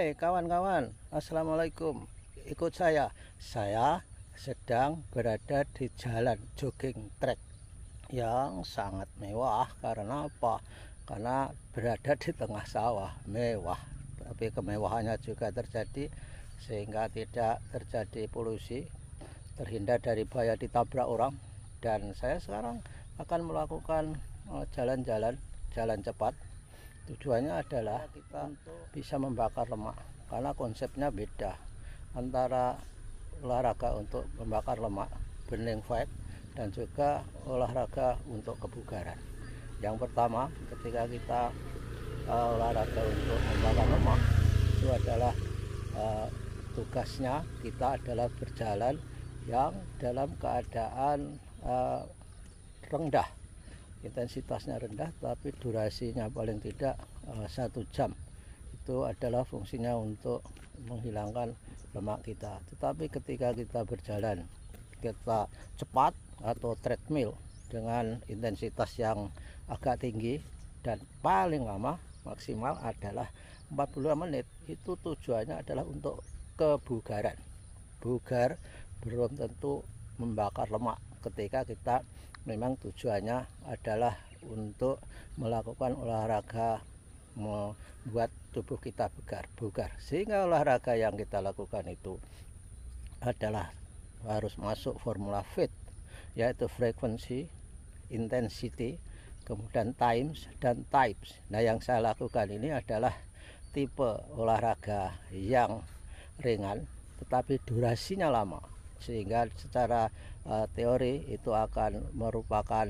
Hai kawan-kawan, assalamualaikum. Ikut saya. Saya sedang berada di jalan jogging track yang sangat mewah. Karena apa? Karena berada di tengah sawah, mewah. Tapi kemewahannya juga terjadi sehingga tidak terjadi polusi, terhindar dari bahaya ditabrak orang. Dan saya sekarang akan melakukan jalan-jalan cepat. Tujuannya adalah kita bisa membakar lemak, karena konsepnya beda antara olahraga untuk membakar lemak, burning fat, dan juga olahraga untuk kebugaran. Yang pertama, ketika kita olahraga untuk membakar lemak, itu adalah tugasnya kita adalah berjalan yang dalam keadaan rendah, intensitasnya rendah, tapi durasinya paling tidak 1 jam. Itu adalah fungsinya untuk menghilangkan lemak kita. Tetapi ketika kita berjalan, kita cepat atau treadmill dengan intensitas yang agak tinggi dan paling lama maksimal adalah 45 menit, itu tujuannya adalah untuk kebugaran. Bugar belum tentu membakar lemak ketika kita memang tujuannya adalah untuk melakukan olahraga membuat tubuh kita bugar. Sehingga olahraga yang kita lakukan itu adalah harus masuk formula FIT, yaitu frekuensi, intensity, kemudian times dan types. Nah, yang saya lakukan ini adalah tipe olahraga yang ringan tetapi durasinya lama, sehingga secara teori itu akan merupakan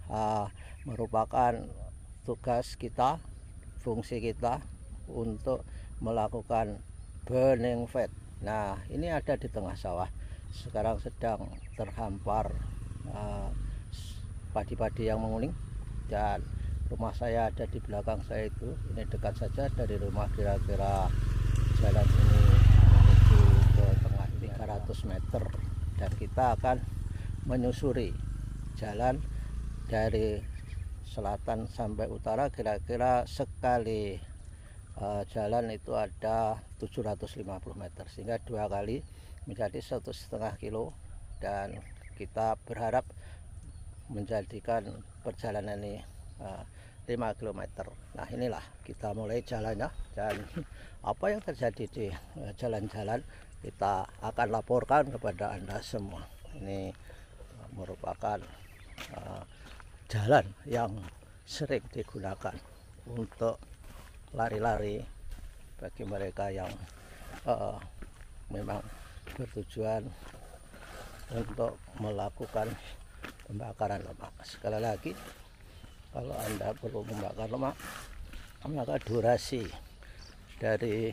tugas kita, fungsi kita untuk melakukan burning fat. Nah, ini ada di tengah sawah, sekarang sedang terhampar padi-padi yang menguning, dan rumah saya ada di belakang saya itu. Ini dekat saja dari rumah, kira-kira jalan ini menuju ke tengah 300 meter, dan kita akan menyusuri jalan dari selatan sampai utara. Kira-kira sekali jalan itu ada 750 meter, sehingga 2 kali menjadi 1,5 kilo, dan kita berharap menjadikan perjalanan ini 5 km. Nah, inilah kita mulai jalannya, dan apa yang terjadi di jalan-jalan kita akan laporkan kepada Anda semua. Ini merupakan jalan yang sering digunakan untuk lari-lari bagi mereka yang memang bertujuan untuk melakukan pembakaran lemak. Sekali lagi, kalau Anda perlu membakar lemak, maka durasi dari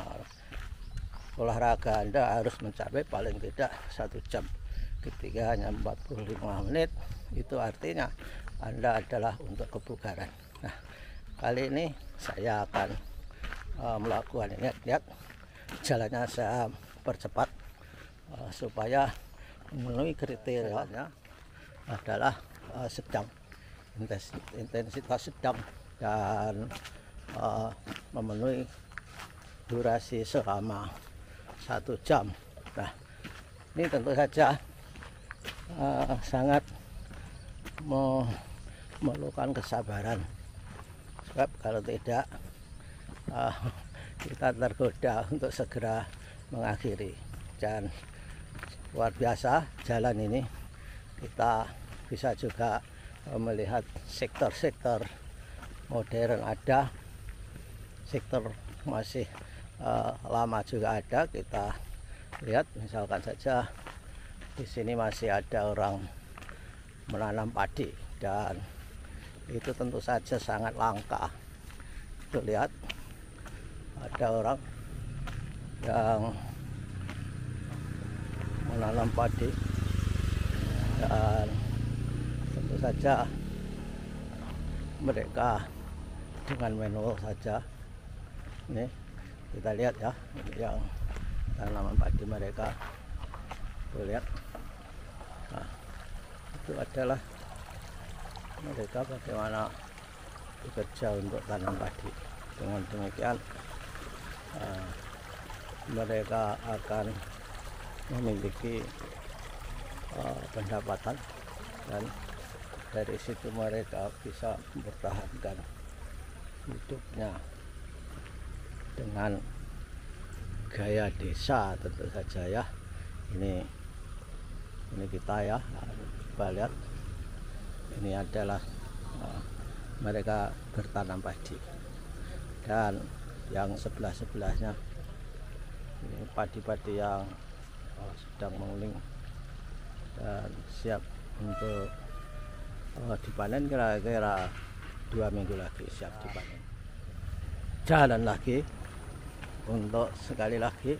olahraga Anda harus mencapai paling tidak 1 jam. Ketika hanya 45 menit, itu artinya Anda adalah untuk kebugaran. Nah, kali ini saya akan melakukan ini. Lihat, jalannya saya percepat supaya memenuhi kriterianya adalah sedang, intensitas sedang, dan memenuhi durasi selama 1 jam. Nah, ini tentu saja sangat memerlukan kesabaran, sebab kalau tidak kita tergoda untuk segera mengakhiri. Dan luar biasa jalan ini, kita bisa juga melihat sektor-sektor modern ada, sektor masih lama juga ada. Kita lihat misalkan saja di sini masih ada orang menanam padi, dan itu tentu saja sangat langka. Tuh, lihat, ada orang yang menanam padi, dan tentu saja mereka dengan manual saja. Ini kita lihat ya, yang tanaman padi mereka. Tuh, lihat. Nah, itu adalah mereka bagaimana bekerja untuk tanam padi. Dengan demikian mereka akan memiliki pendapatan, dan dari situ mereka bisa mempertahankan hidupnya dengan gaya desa tentu saja ya. Ini kita ya, coba lihat, ini adalah mereka bertanam padi, dan yang sebelah-sebelahnya ini padi-padi yang sedang menguning dan siap untuk dipanen. Kira-kira 2 minggu lagi siap dipanen. Jalan lagi untuk sekali lagi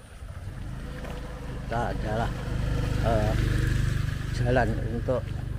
kita adalah jalan untuk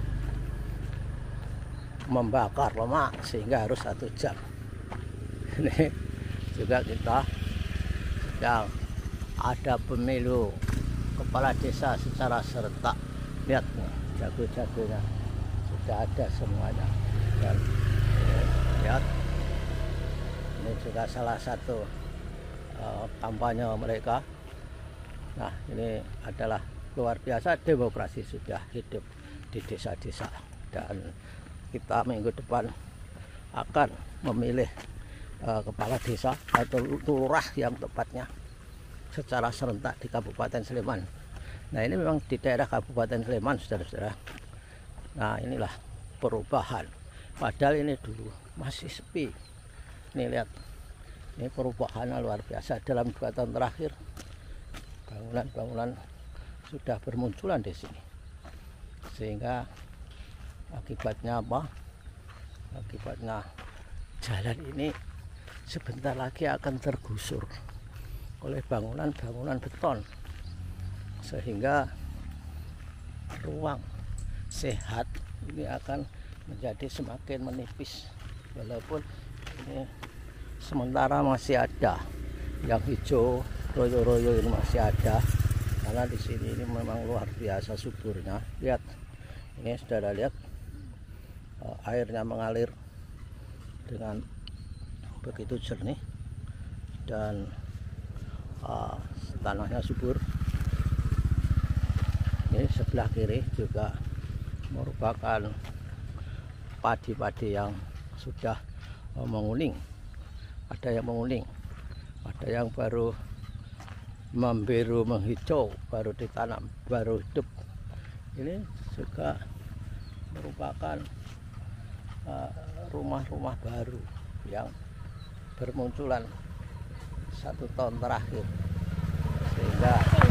membakar lemak, sehingga harus 1 jam. Ini juga kita sedang ada pemilu kepala desa secara serentak. Lihat nih, jago-jagonya sudah ada semuanya, dan lihat ini juga salah satu kampanye mereka. Nah, ini adalah luar biasa, demokrasi sudah hidup di desa-desa, dan kita minggu depan akan memilih kepala desa atau lurah yang tepatnya secara serentak di Kabupaten Sleman. Nah, ini memang di daerah Kabupaten Sleman, saudara-saudara. Nah, inilah perubahan, padahal ini dulu masih sepi. Ini lihat, ini perubahannya luar biasa. Dalam 2 tahun terakhir bangunan-bangunan sudah bermunculan di sini, sehingga akibatnya apa? Akibatnya jalan ini sebentar lagi akan tergusur oleh bangunan-bangunan beton, sehingga ruang sehat ini akan menjadi semakin menipis. Walaupun ini sementara masih ada yang hijau royo-royo, ini masih ada, karena di sini ini memang luar biasa suburnya. Lihat, ini saudara lihat, airnya mengalir dengan begitu jernih, dan tanahnya subur. Ini sebelah kiri juga merupakan padi-padi yang sudah menguning. Ada yang menguning, ada yang baru membiru menghijau, baru ditanam, baru hidup. Ini juga merupakan rumah-rumah baru yang bermunculan 1 tahun terakhir, sehingga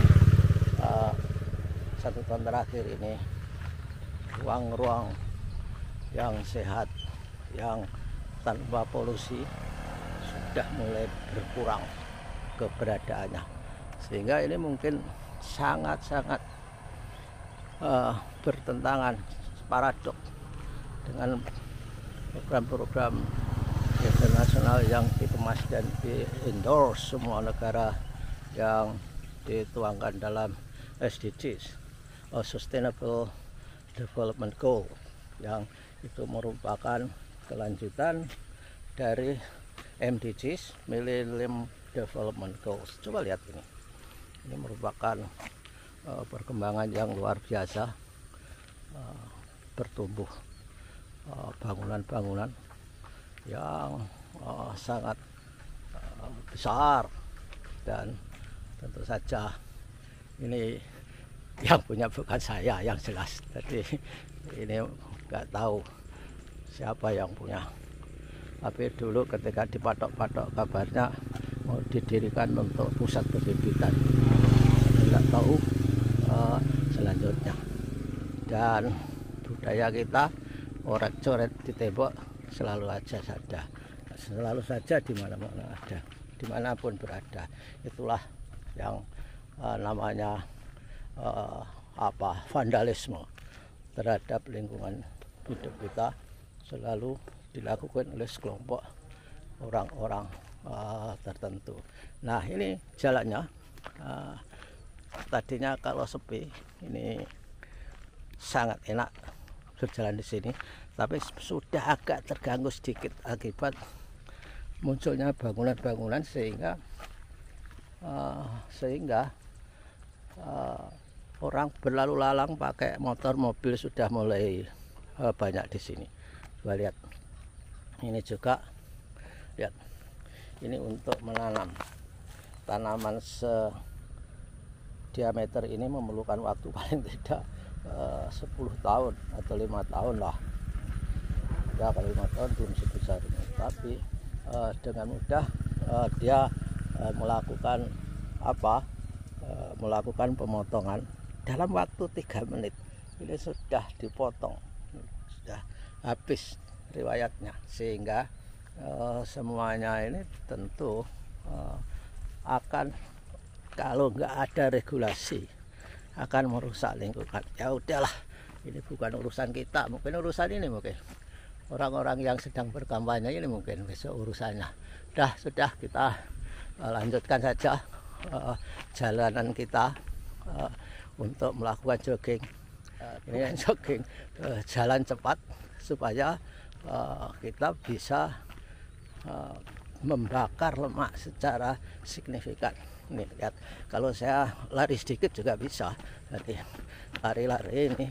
1 tahun terakhir ini ruang-ruang yang sehat, yang tanpa polusi sudah mulai berkurang keberadaannya, sehingga ini mungkin sangat-sangat bertentangan, paradok dengan program-program internasional yang dikemas dan di-endorse semua negara yang dituangkan dalam SDGs, Sustainable Development Goal, yang itu merupakan kelanjutan dari MDGs, Millennium Development Goals. Coba lihat ini merupakan perkembangan yang luar biasa, bertumbuh bangunan-bangunan yang sangat besar, dan tentu saja ini yang punya bukan saya yang jelas. Jadi ini nggak tahu siapa yang punya, tapi dulu ketika dipatok-patok kabarnya mau didirikan untuk pusat pembibitan, tidak tahu selanjutnya. Dan budaya kita coret-coret di tembok selalu saja di mana-mana ada, dimanapun berada. Itulah yang namanya vandalisme terhadap lingkungan hidup kita, selalu dilakukan oleh sekelompok orang-orang tertentu. Nah, ini jalannya, tadinya kalau sepi ini sangat enak berjalan di sini, tapi sudah agak terganggu sedikit akibat munculnya bangunan-bangunan, sehingga sehingga orang berlalu lalang pakai motor mobil sudah mulai banyak di sini. Coba lihat, ini juga lihat, ini untuk menanam tanaman diameter ini memerlukan waktu paling tidak 10 tahun atau 5 tahun lah ya. Kalau 5 tahun belum sebesar ini, tapi dengan mudah dia melakukan melakukan pemotongan dalam waktu 3 menit. Ini sudah dipotong, sudah habis riwayatnya, sehingga semuanya ini tentu akan, kalau nggak ada regulasi, akan merusak lingkungan. Ya udahlah, ini bukan urusan kita, mungkin urusan ini mungkin orang-orang yang sedang berkampanye ini mungkin besok urusannya. Sudah kita lanjutkan saja jalanan kita untuk melakukan jogging. Ini jogging jalan cepat supaya kita bisa membakar lemak secara signifikan. Nih lihat, kalau saya lari sedikit juga bisa. Jadi lari-lari ini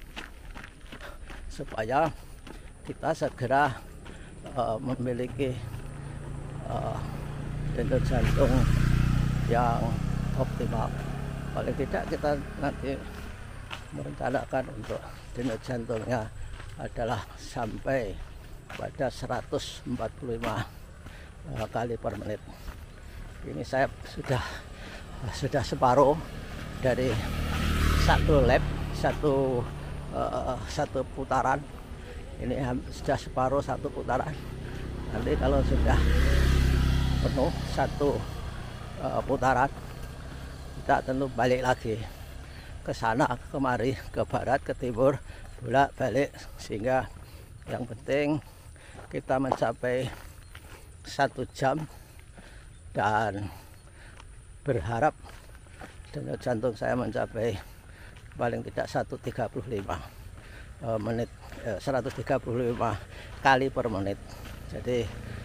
supaya kita segera memiliki denyut jantung yang optimal. Paling tidak kita nanti merencanakan untuk denyut jantungnya adalah sampai pada 145 kali per menit. Ini saya sudah separuh dari satu lap, satu putaran. Ini sudah separuh satu putaran. Nanti kalau sudah penuh satu putaran, kita tentu balik lagi ke sana, kemari, ke barat, ke timur, bolak-balik, sehingga yang penting kita mencapai 1 jam. Dan berharap denyut jantung saya mencapai paling tidak 135 menit, 135 kali per menit. Jadi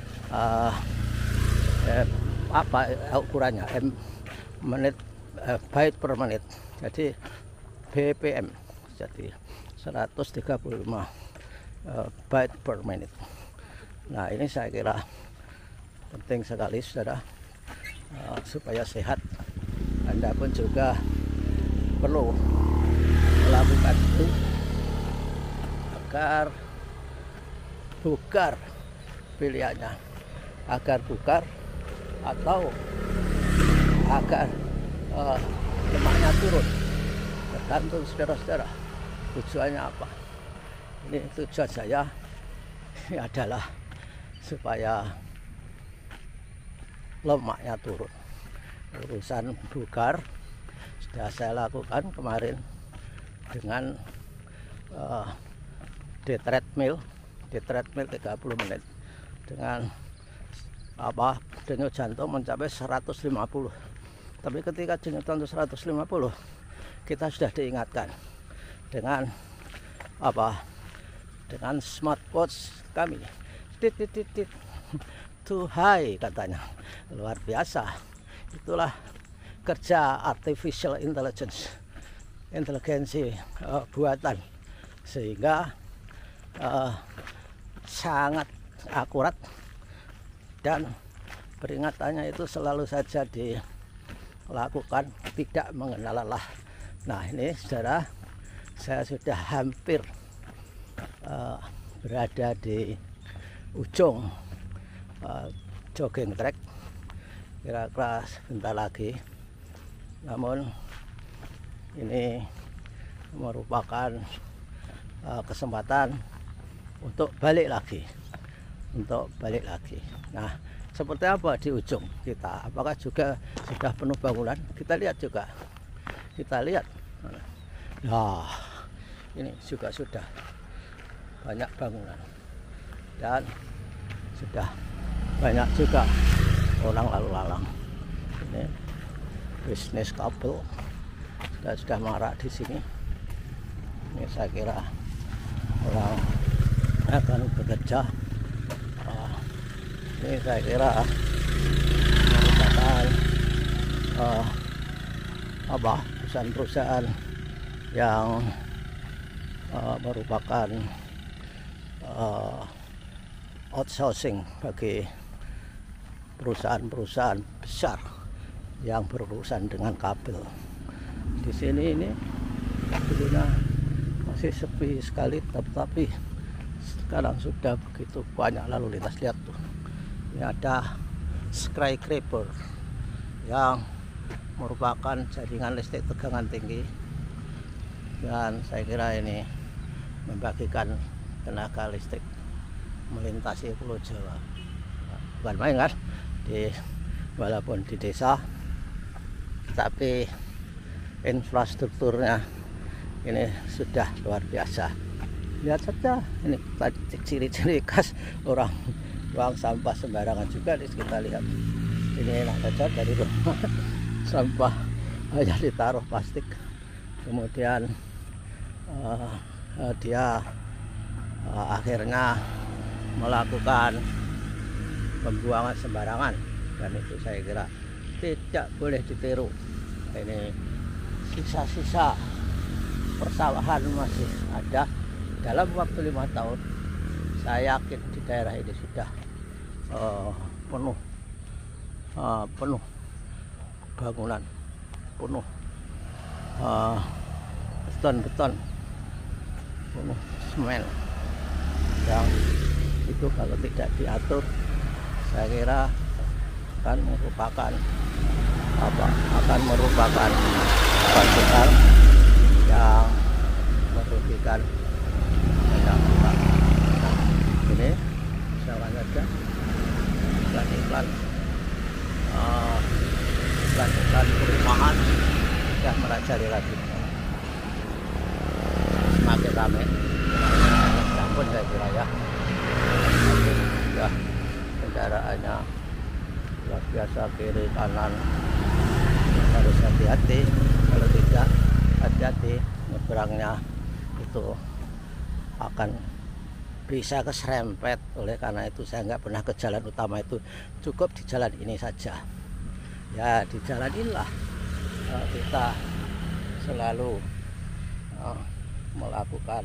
apa ukurannya, menit, byte per menit, jadi BPM, jadi 135 byte per menit. Nah, ini saya kira penting sekali, saudara, supaya sehat. Anda pun juga perlu melakukan itu agar bugar pilihannya, agar bugar atau agar lemaknya turun, tergantung saudara-saudara tujuannya apa. Ini tujuan saya ini adalah supaya lemaknya turun. Urusan bugar sudah saya lakukan kemarin dengan di treadmill 30 menit dengan denyut jantung mencapai 150. Tapi ketika denyut jantung 150, kita sudah diingatkan dengan dengan smartwatch kami, too high katanya, luar biasa. Itulah kerja artificial intelligence, inteligensi buatan, sehingga sangat akurat, dan peringatannya itu selalu saja dilakukan, tidak mengenal lelah. Nah, ini saudara, saya sudah hampir berada di ujung jogging track, kira-kira sebentar lagi. Namun ini merupakan kesempatan untuk balik lagi, Nah, seperti apa di ujung kita? Apakah juga sudah penuh bangunan? Kita lihat juga, nah, ini juga sudah banyak bangunan, dan sudah banyak juga orang lalu lalang. Ini bisnis couple sudah marak di sini. Ini saya kira orang akan bekerja. Ini saya kira merupakan perusahaan-perusahaan yang merupakan outsourcing bagi perusahaan-perusahaan besar yang berurusan dengan kabel. Di sini ini dulunya masih sepi sekali, tetapi sekarang sudah begitu banyak lalu lintas. Lihat tuh, ini ada skyscraper yang merupakan jaringan listrik tegangan tinggi, dan saya kira ini membagikan tenaga listrik melintasi Pulau Jawa. Bukan main kan, walaupun di desa, tapi infrastrukturnya ini sudah luar biasa. Lihat saja, ini ciri-ciri khas orang buang sampah sembarangan juga. Kita lihat ini enak saja dari rumah sampah hanya ditaruh plastik, kemudian dia akhirnya melakukan pembuangan sembarangan, dan itu saya kira tidak boleh ditiru. Ini sisa-sisa persawahan masih ada. Dalam waktu 5 tahun saya yakin di daerah ini sudah penuh bangunan, penuh beton-beton, penuh semen, yang itu kalau tidak diatur saya kira akan merupakan suatu hal yang merugikan banyak orang. Nah, ini misalkan saja iklan-iklan perumahan sudah merajalela, semakin ramai, campur saya kira ya. Sudah kendaraannya luar biasa, kiri kanan harus hati-hati. Kalau tidak hati-hati, nyebrangnya itu akan bisa keserempet. Oleh karena itu saya nggak pernah ke jalan utama itu, cukup di jalan ini saja. Ya, di jalan inilah kita selalu melakukan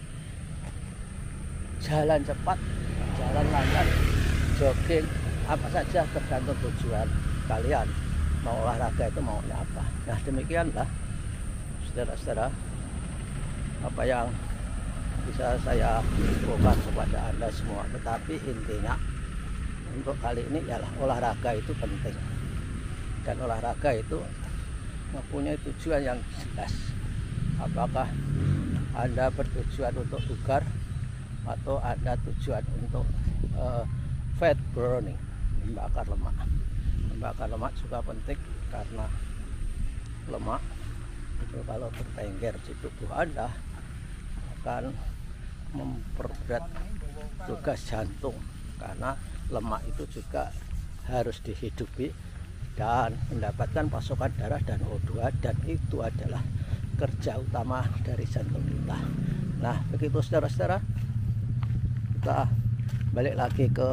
jalan cepat, jalan lambat, jogging, apa saja tergantung tujuan kalian mau olahraga itu maunya apa. Nah, demikianlah saudara-saudara apa yang bisa saya infokan kepada Anda semua. Tetapi intinya untuk kali ini ialah olahraga itu penting, dan olahraga itu mempunyai tujuan yang jelas. Apakah Anda bertujuan untuk bugar atau Anda tujuan untuk fat burning, membakar lemak. Membakar lemak juga penting, karena lemak itu kalau bertengger di tubuh Anda akan memperberat tugas jantung, karena lemak itu juga harus dihidupi dan mendapatkan pasokan darah dan O2, dan itu adalah kerja utama dari jantung kita. Nah, begitu saudara-saudara, kita balik lagi ke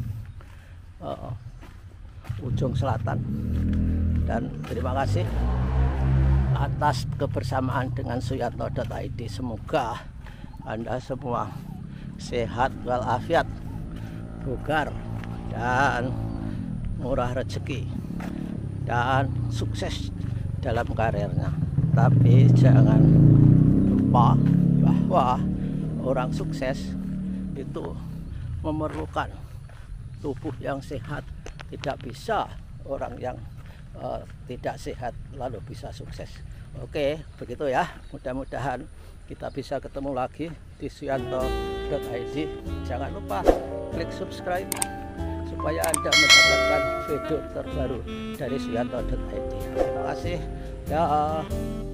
ujung selatan, dan terima kasih atas kebersamaan dengan Suyanto.id. Semoga Anda semua sehat walafiat, bugar dan murah rezeki, dan sukses dalam karirnya. Tapi jangan lupa bahwa orang sukses itu memerlukan tubuh yang sehat. Tidak bisa orang yang tidak sehat lalu bisa sukses. Oke, begitu ya. Mudah-mudahan kita bisa ketemu lagi di Suyanto.id. Jangan lupa klik subscribe supaya Anda mendapatkan video terbaru dari Suyanto.id. Terima kasih. Ya.